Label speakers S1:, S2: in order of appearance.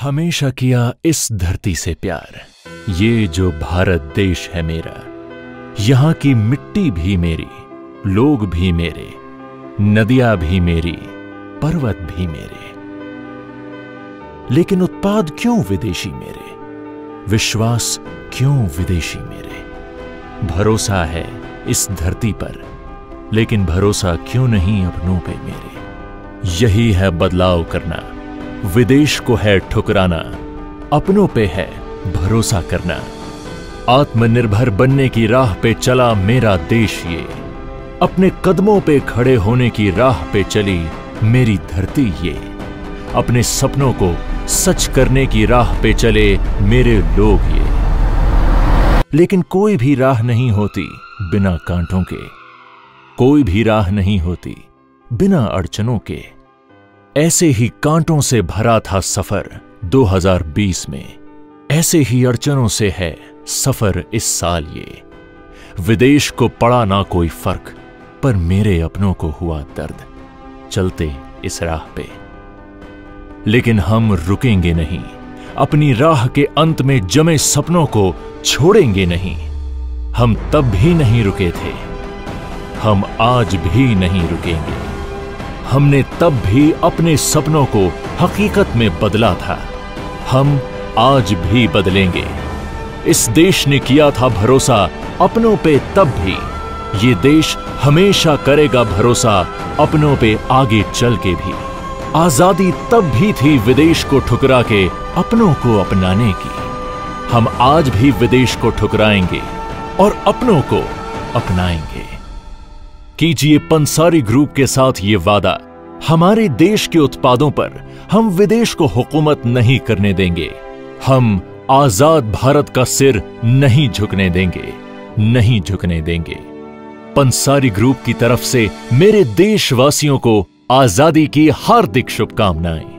S1: हमेशा किया इस धरती से प्यार। ये जो भारत देश है मेरा, यहां की मिट्टी भी मेरी, लोग भी मेरे, नदियां भी मेरी, पर्वत भी मेरे। लेकिन उत्पाद क्यों विदेशी मेरे, विश्वास क्यों विदेशी मेरे। भरोसा है इस धरती पर, लेकिन भरोसा क्यों नहीं अपनों पे मेरे। यही है बदलाव करना, विदेश को है ठुकराना, अपनों पे है भरोसा करना। आत्मनिर्भर बनने की राह पे चला मेरा देश ये, अपने कदमों पे खड़े होने की राह पे चली मेरी धरती ये। अपने सपनों को सच करने की राह पे चले मेरे लोग ये। लेकिन कोई भी राह नहीं होती बिना कांटों के, कोई भी राह नहीं होती बिना अड़चनों के। ऐसे ही कांटों से भरा था सफर 2020 में, ऐसे ही अड़चनों से है सफर इस साल ये। विदेश को पड़ा ना कोई फर्क, पर मेरे अपनों को हुआ दर्द चलते इस राह पे। लेकिन हम रुकेंगे नहीं, अपनी राह के अंत में जमे सपनों को छोड़ेंगे नहीं। हम तब भी नहीं रुके थे, हम आज भी नहीं रुकेंगे। हमने तब भी अपने सपनों को हकीकत में बदला था, हम आज भी बदलेंगे। इस देश ने किया था भरोसा अपनों पे तब भी, ये देश हमेशा करेगा भरोसा अपनों पे आगे चल के भी। आजादी तब भी थी विदेश को ठुकरा के अपनों को अपनाने की, हम आज भी विदेश को ठुकराएंगे और अपनों को अपनाएंगे। कीजिए पंसारी ग्रुप के साथ ये वादा, हमारे देश के उत्पादों पर हम विदेश को हुकूमत नहीं करने देंगे। हम आजाद भारत का सिर नहीं झुकने देंगे, नहीं झुकने देंगे। पंसारी ग्रुप की तरफ से मेरे देशवासियों को आजादी की हार्दिक शुभकामनाएं।